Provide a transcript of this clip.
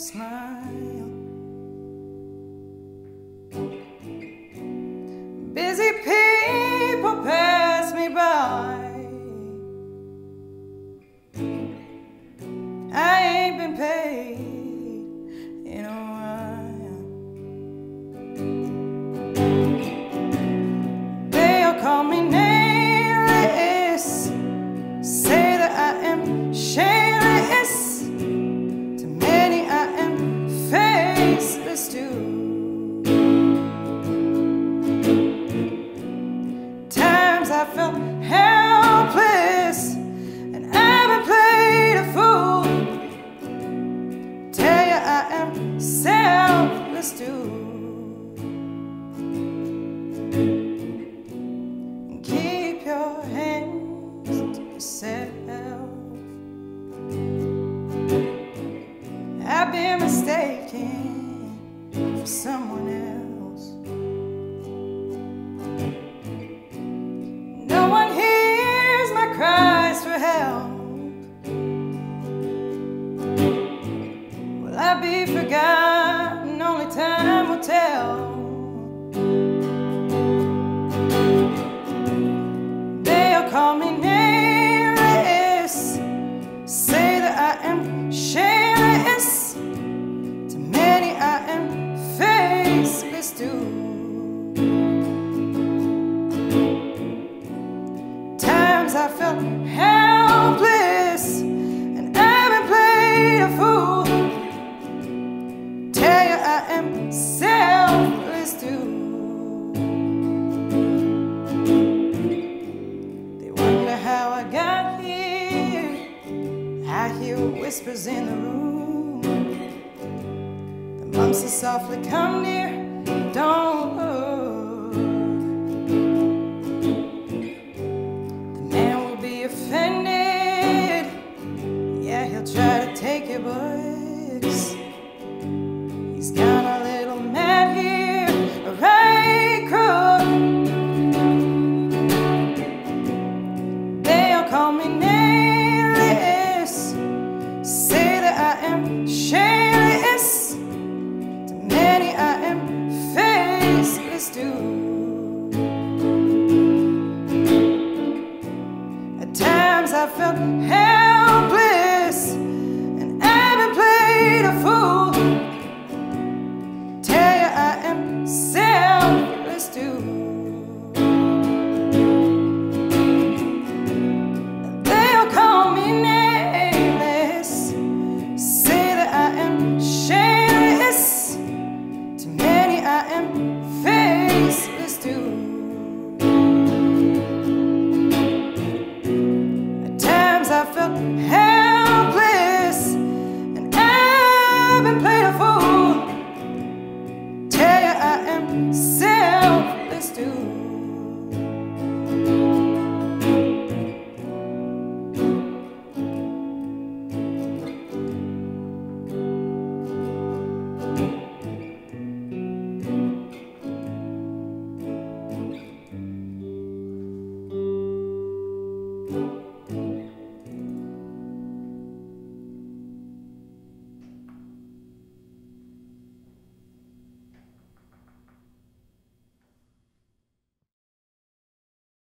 smile. Busy people pass me by. I ain't been paid in a while. They'll call me nameless, say that I am shameless. To many I am faceless too. Times I felt helpless and I've been played a fool. Tell you I am selfless too. And keep your hands to yourself. I've been mistaken for someone else. No one hears my cries for help. Will I be forgotten? Only time will tell. They'll call me nameless, say that I am shameless. To many I am faceless too. Times I felt helpless and I've been played a fool. Tell you I am selfless too. They wonder how I got here. I hear whispers in the room. The monks that softly come near, don't look. The man will be offended. Yeah, he'll try to take your books. He's got a little mat here, a right crook. They'll call me nameless, say that I am shameless. To many I am faceless too. At times I felt helpless and I've been played a fool. Tell you I am selfless too. They'll call me nameless, say that I am shameless. To many I am faceless too. At times I felt helpless and I've been played a fool. Tell you I am